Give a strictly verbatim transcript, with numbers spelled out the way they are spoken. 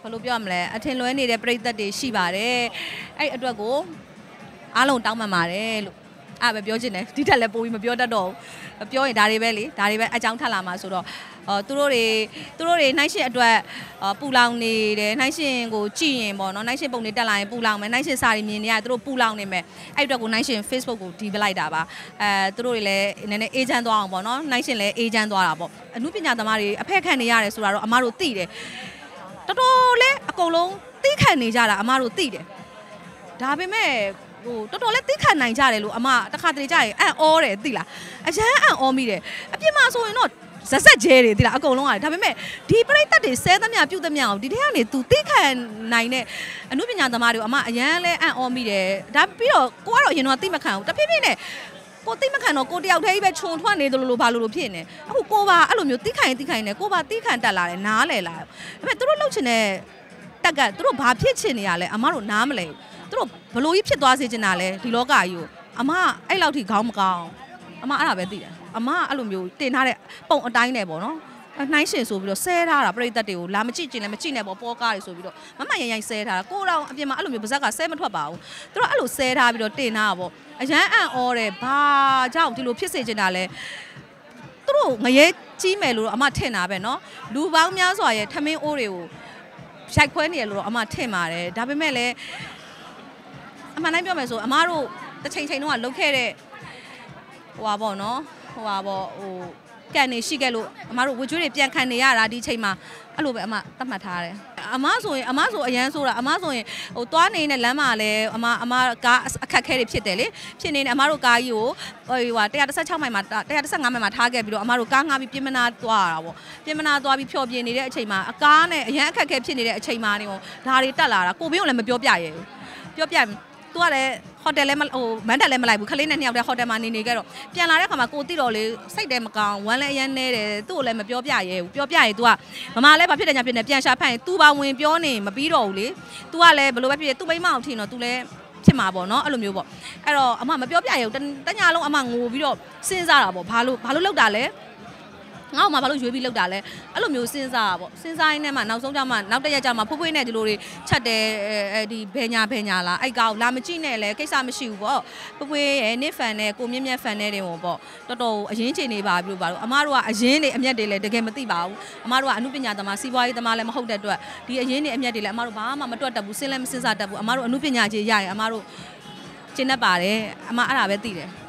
ဘယ်လိုပြောရမလဲအထင်လွဲနေတဲ့ပြိသက်တွေရှိပါတယ်အဲ့အတွက်ကိုအားလုံးတောင်းပန်ပါတယ်လို့အဲ့ပဲပြောချင်တယ်ဒီတက်လည်းပိုပြီးမပြောတတ်တော့ဘူးပြောရင်ဒါတွေပဲလေဒါတွေပဲအကြောင်းထပ်လာမှာဆိုတော့အော်သူတို့တွေသူတို့တွေနှိုင်းရှင်အတွက်ပူလောင်နေတယ်နှိုင်းရှင်ကိုကြည့်ရင်ပေါ့နော်နှိုင်းရှင်ပုံတွေတက်လာရင်ပူလောင်မယ်နှိုင်းရှင်စာတွေမြင်နေရသူတို့ပူလောင်နေမယ်အဲ့အတွက်ကိုနှိုင်းရှင် Facebook ကိုဒီပလိုက်တာပါအဲသူတို့တွေလည်းနည်းနည်းအေးချမ်းသွားအောင်ပေါ့နော်နှိုင်းရှင်လည်းအေးချမ်းသွားတာပေါ့အမှုပညာသမားတွေအဖက်ခံနေရတယ်ဆိုတာတော့အမတို့သိတယ်တော်တော်လေးအကုန်လုံးသိခံနေကြတာအမတို့သိတယ်ဒါပေမဲ့ဟိုတော်တော်လေးသိခံနိုင်ကြတယ်လို့အမတခါတလေကြရင်အံ့ဩတယ်သိလားအရန်အံ့ဩမိတယ်အပြစ်မှဆိုရင်တော့ဇက်ဇက်ကျဲတွေသိလားအကုန်လုံးရတယ်ဒါပေမဲ့ဒီပရိသတ်တွေဆဲသမျှပြုတ်သမျှအောင်ဒီထဲကနေ तू သိခံနိုင်တဲ့အမှုပညာသမားတွေကိုအမအရန်လဲအံ့ဩမိတယ်ဒါပြီးတော့ကိုကတော့အရင်တော့သိမခံဘူးတဖြည်းဖြည်းနဲ့ကိုသိမခံတော့ကိုတယောက်တည်းကြီးပဲခြုံထွက်နေတယ်လို့လို့ဘာလို့လို့ဖြစ်နေအခုကိုပါအဲ့လိုမျိုးသိခံရင်သိခံရင်ကိုပါသိခံတက်လာတယ်နားလဲလာဒါပေမဲ့သူတို့လှုပ်ချင်တဲ့တက်ကသူတို့ဘာဖြစ်ချင်နေရလဲအမတို့နားမလဲသူတို့ဘလို့ကြီးဖြစ်သွားစေချင်တာလဲဒီလောကကြီးကိုအမအဲ့လောက်ထိခေါင်းမကောင်းအမအဲ့ဒါပဲသိတယ်အမအဲ့လိုမျိုးတင်ထားတဲ့ပုံအတိုင်းနဲ့ပေါ့နော်နှိုင်းရှင်ဆိုပြီးတော့ဆဲထားတာပြိသက်တွေကိုလာမကြည့်ကျင်လည်းမကြည့်နဲ့ပေါ့ပေါ်ကားတွေဆိုပြီးတော့မမရိုင်ရိုင်ဆဲထားတာကိုတော့အပြင်မှာအဲ့လိုမျိုးပါဇက်ကဆဲမထွက်ပါဘူးသူတို့အဲ့လိုဆဲထားပြီးတော့တင်ထားတာပေါ့အရန်အံ့ဩတယ်ဘာကြောင့်ဒီလိုဖြစ်စေချင်တာလဲသူတို့ငရဲကြီးမယ်လို့အမထင်တာပဲနော်လူပေါင်းများစွာရဲ့ထမင်းအိုးတွေကိုရိုက်ခွဲနေရလို့တော့အမထင်ပါတယ်ဒါပေမဲ့လည်းအမှန်တိုင်းပြောမယ်ဆိုအမတို့တစ်ချိန်ချိန်တုန်းကလုတ်ခဲ့တဲ့ဟိုပါပေါ့နော်ဟိုပါပေါ့ဟိုကန်နေရှိခဲ့လို့အမတို့ဝကြွေးတွေပြန်ခံနေရတာဒီချိန်မှာအဲ့လိုပဲအမသတ်မှတ်ထားတယ်အမဆိုရင်အမဆိုအရန်ဆိုတာအမဆိုရင်ဟိုသွားနေတဲ့လမ်းမှာလည်းအမအမကားအခက်ခဲတွေဖြစ်တယ်လေဖြစ်နေတယ်အမတို့ကားကြီးကိုဟိုဟာone thirty-sixမိုင်မှာone thirty-fiveမိုင်မှာထားခဲ့ပြီးတော့အမတို့ကားငှားပြီးပြင်မနာသွားတာပေါ့ပြင်မနာသွားပြီးဖြော်ပြနေတဲ့အချိန်မှာအကားနဲ့အရန်အခက်ခဲဖြစ်နေတဲ့အချိန်မှာနေဟိုဒါတွေတက်လာတာကိုဘင်းကိုလည်းမပြောပြရဲဘူးပြောပြသူကလည်းဟိုတယ်လည်းဟိုမန်တက်လည်းမလိုက်ဘူးခလေးနဲ့နှစ်ယောက်တည်းဟိုတယ်မှာနေနေခဲ့တော့ပြန်လာတဲ့ခါမှာကိုတိတော်လေးစိတ်တယ်မကောင်းဝမ်းလည်းအရန်နေတယ်သူ့ကိုလည်းမပြောပြရဲဘူးပြောပြရင် तू ကမမလည်းဘာဖြစ်တယ်ညာဖြစ်နေပြန်ရှာဖတ်ရင် तू ပါဝင်ပြောနေမပြီးတော့ဘူးလေ तू ကလည်းဘယ်လိုပဲဖြစ်ဖြစ် तू မိမအောင်ထင်တော့ तू လည်းဖြစ်မှာပေါ့နော်အဲ့လိုမျိုးပေါ့အဲ့တော့အမမပြောပြရဲဘူးတညလုံးအမငိုပြီးတော့စဉ်းစားတာပေါ့ဘာလို့ဘာလို့လောက်တာလဲငါ့မှာဘာလို့ရွေးပြီးလောက်တာလဲအဲ့လိုမျိုးစဉ်းစားတာပေါ့စဉ်းစားရင်းနဲ့မှနောက်ဆုံးကျမှနောက်တစ်ရက်ကျမှဖိုးဖွေးနဲ့ဒီလိုတွေချက်တယ်အဲဒီဘယ်ညာဘယ်ညာလားအဲ့ကောင်လာမကြည့်နဲ့လဲကိစ္စမရှိဘူးပေါ့ဖိုးဖွေးရဲ့နစ်ဖန်နဲ့ကိုမြင့်မြတ်ဖန်နဲ့တွေပေါ့တော်တော်အရင်ချိန်နေပါပြီလို့ပါလို့အမတို့ကအရင်တွေအမျက်တွေလည်းတကယ်မသိပါဘူးအမတို့ကအမှုပညာသမားစီးပွားရေးသမားလည်းမဟုတ်တဲ့အတွက်ဒီအရင်တွေအမျက်တွေလည်းအမတို့ဘာမှမတွက်တတ်ဘူးစဉ်းလည်းမစဉ်းစားတတ်ဘူးအမတို့အမှုပညာကြီးရရင်အမတို့ကျင့်တတ်ပါတယ်အမအဲ့ဒါပဲသိတယ်